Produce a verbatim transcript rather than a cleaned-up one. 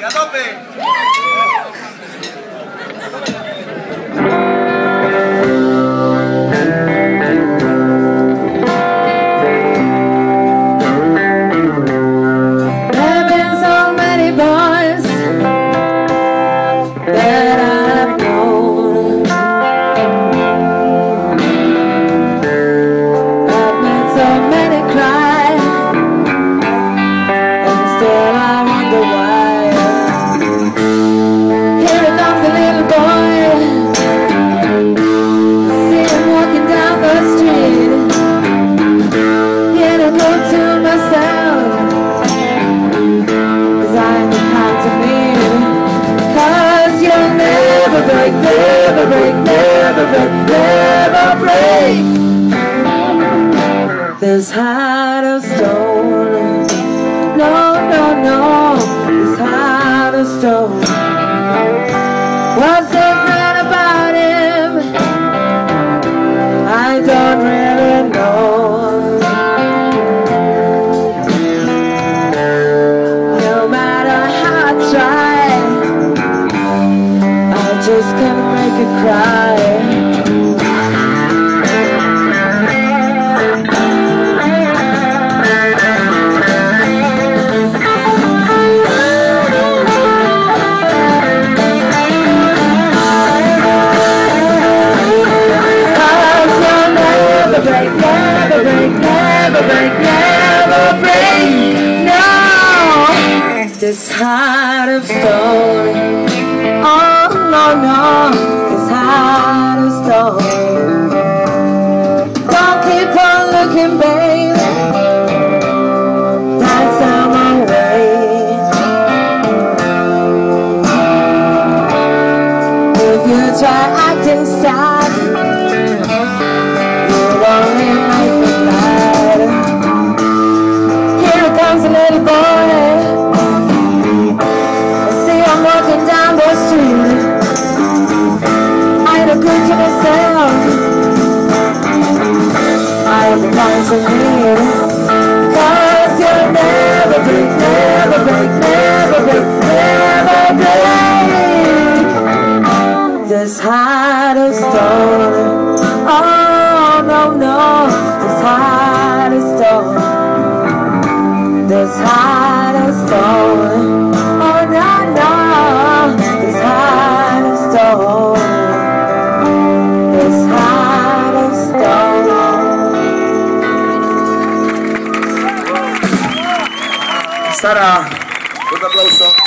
a tope. Never break, never break, never break this heart of stone. No, no, no, this heart of stone. What's different about him? I don't really know. No matter how I try, I just can't make it cry. Cause you'll never break, never break, never break, never break. No, this heart of stone. Oh no, no, this heart of stone. Don't keep on looking, baby, that's on my way. If you try acting sad, you'll only make me glad. Here comes a little boy. I see I'm walking down the street. Good to myself, I am the ones in need. Cause you'll never break, never break, never break, never break this heart of stone. Oh no, no, this heart of stone. This heart of stone. Oh no, no, this heart of stone. Sara, un applauso.